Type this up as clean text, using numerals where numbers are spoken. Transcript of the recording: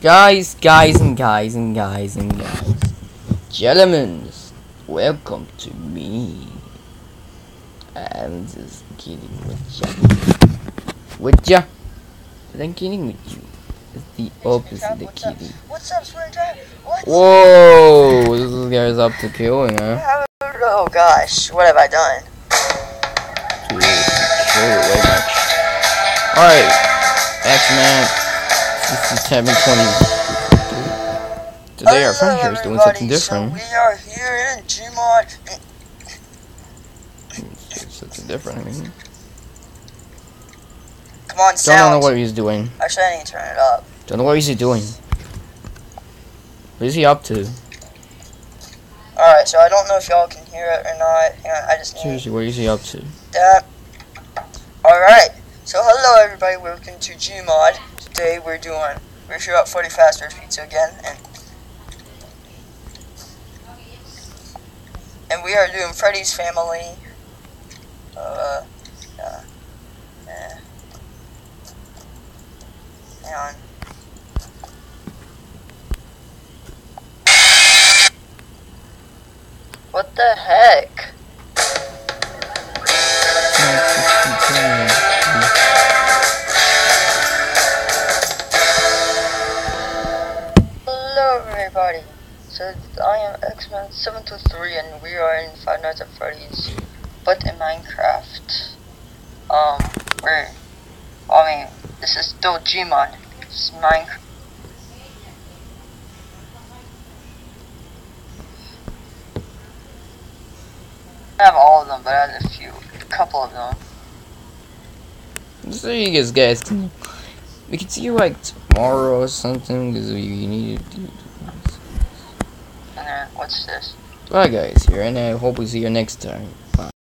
Guys, gentlemen, welcome to me. I'm just kidding with ya. But I'm kidding with you. It's the opposite of kidding. What's up, Splinter? What? Whoa, this guy's up to killing, huh? Oh gosh, what have I done? Dude, kill way much. Alright, X-Man. This is 720. Today our friend here is doing something different. So we are here in Gmod. Something different, I mean. Come on, sound. Don't know what he's doing. Actually, I need to turn it up. Don't know what he's doing. What is he up to? Alright, so I don't know if y'all can hear it or not. Hang on, I just need Seriously, what is he up to? that. Alright, so hello everybody, welcome to Gmod. Today we're here at 40 Fast Pizza again, and we are doing Freddy's Family. Hang on. What the heck? Hello everybody. So I am X-Men 723 and we are in Five Nights at Freddy's, but in Minecraft. This is still Gmod. It's Minecraft. I have all of them, but I have a couple of them. So you guys can, we can see you like tomorrow or something because we need to do. And then what's this? Bye guys here, and I hope we see you next time.